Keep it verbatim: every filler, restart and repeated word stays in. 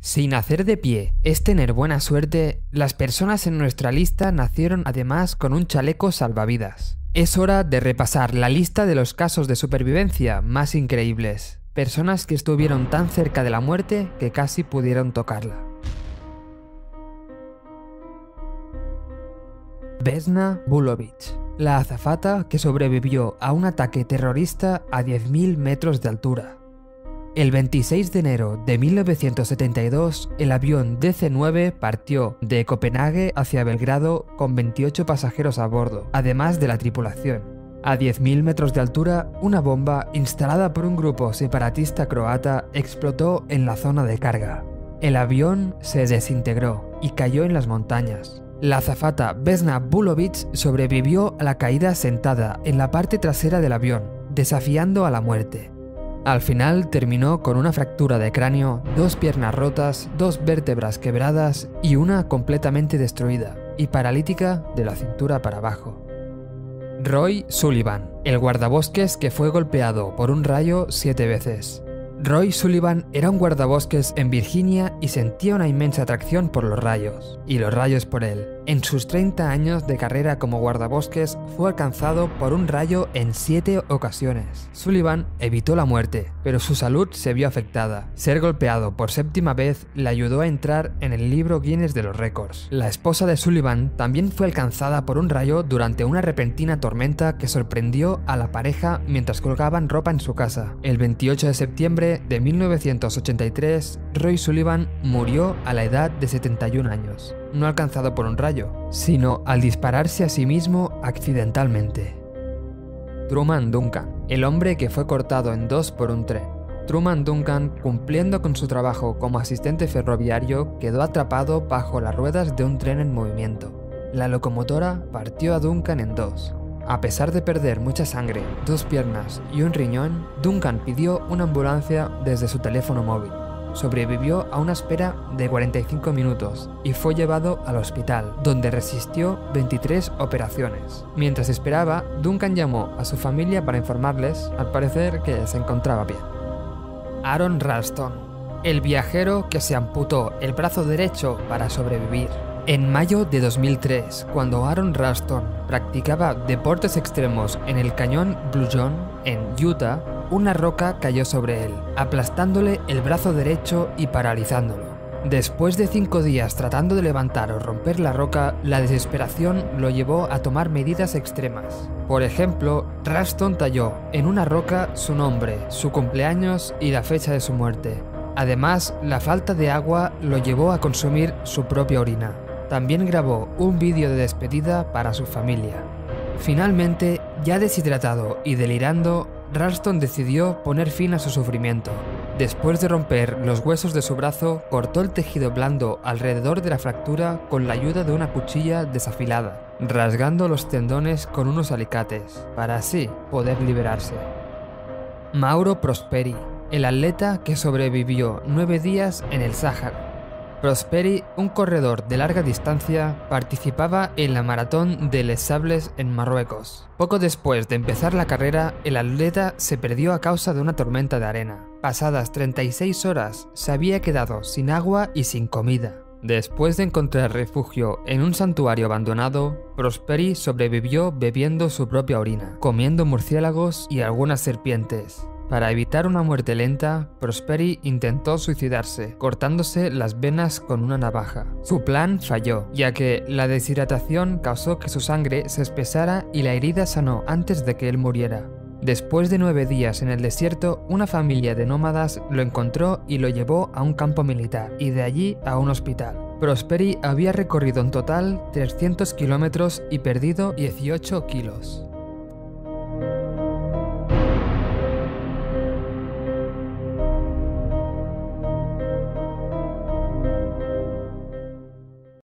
Si nacer de pie es tener buena suerte, las personas en nuestra lista nacieron además con un chaleco salvavidas. Es hora de repasar la lista de los casos de supervivencia más increíbles. Personas que estuvieron tan cerca de la muerte que casi pudieron tocarla. Vesna Vulović, la azafata que sobrevivió a un ataque terrorista a diez mil metros de altura. El veintiséis de enero de mil novecientos setenta y dos, el avión D C nueve partió de Copenhague hacia Belgrado con veintiocho pasajeros a bordo, además de la tripulación. A diez mil metros de altura, una bomba instalada por un grupo separatista croata explotó en la zona de carga. El avión se desintegró y cayó en las montañas. La azafata Vesna Vulović sobrevivió a la caída sentada en la parte trasera del avión, desafiando a la muerte. Al final terminó con una fractura de cráneo, dos piernas rotas, dos vértebras quebradas y una completamente destruida y paralítica de la cintura para abajo. Roy Sullivan, el guardabosques que fue golpeado por un rayo siete veces. Roy Sullivan era un guardabosques en Virginia y sentía una inmensa atracción por los rayos, y los rayos por él. En sus treinta años de carrera como guardabosques fue alcanzado por un rayo en siete ocasiones. Sullivan evitó la muerte, pero su salud se vio afectada. Ser golpeado por séptima vez le ayudó a entrar en el libro Guinness de los récords. La esposa de Sullivan también fue alcanzada por un rayo durante una repentina tormenta que sorprendió a la pareja mientras colgaban ropa en su casa. El veintiocho de septiembre de mil novecientos ochenta y tres, Roy Sullivan murió a la edad de setenta y un años. No alcanzado por un rayo, sino al dispararse a sí mismo accidentalmente. Truman Duncan, el hombre que fue cortado en dos por un tren. Truman Duncan, cumpliendo con su trabajo como asistente ferroviario, quedó atrapado bajo las ruedas de un tren en movimiento. La locomotora partió a Duncan en dos. A pesar de perder mucha sangre, dos piernas y un riñón, Duncan pidió una ambulancia desde su teléfono móvil. Sobrevivió a una espera de cuarenta y cinco minutos y fue llevado al hospital, donde resistió veintitrés operaciones. Mientras esperaba, Duncan llamó a su familia para informarles, al parecer, que se encontraba bien. Aron Ralston, el viajero que se amputó el brazo derecho para sobrevivir. En mayo de dos mil tres, cuando Aron Ralston practicaba deportes extremos en el cañón Blue John, en Utah, una roca cayó sobre él, aplastándole el brazo derecho y paralizándolo. Después de cinco días tratando de levantar o romper la roca, la desesperación lo llevó a tomar medidas extremas. Por ejemplo, Ralston talló en una roca su nombre, su cumpleaños y la fecha de su muerte. Además, la falta de agua lo llevó a consumir su propia orina. También grabó un vídeo de despedida para su familia. Finalmente, ya deshidratado y delirando, Ralston decidió poner fin a su sufrimiento. Después de romper los huesos de su brazo, cortó el tejido blando alrededor de la fractura con la ayuda de una cuchilla desafilada, rasgando los tendones con unos alicates, para así poder liberarse. Mauro Prosperi, el atleta que sobrevivió nueve días en el Sáhara. Prosperi, un corredor de larga distancia, participaba en la maratón de Les Sables en Marruecos. Poco después de empezar la carrera, el atleta se perdió a causa de una tormenta de arena. Pasadas treinta y seis horas, se había quedado sin agua y sin comida. Después de encontrar refugio en un santuario abandonado, Prosperi sobrevivió bebiendo su propia orina, comiendo murciélagos y algunas serpientes. Para evitar una muerte lenta, Prosperi intentó suicidarse, cortándose las venas con una navaja. Su plan falló, ya que la deshidratación causó que su sangre se espesara y la herida sanó antes de que él muriera. Después de nueve días en el desierto, una familia de nómadas lo encontró y lo llevó a un campo militar, y de allí a un hospital. Prosperi había recorrido en total trescientos kilómetros y perdido dieciocho kilos.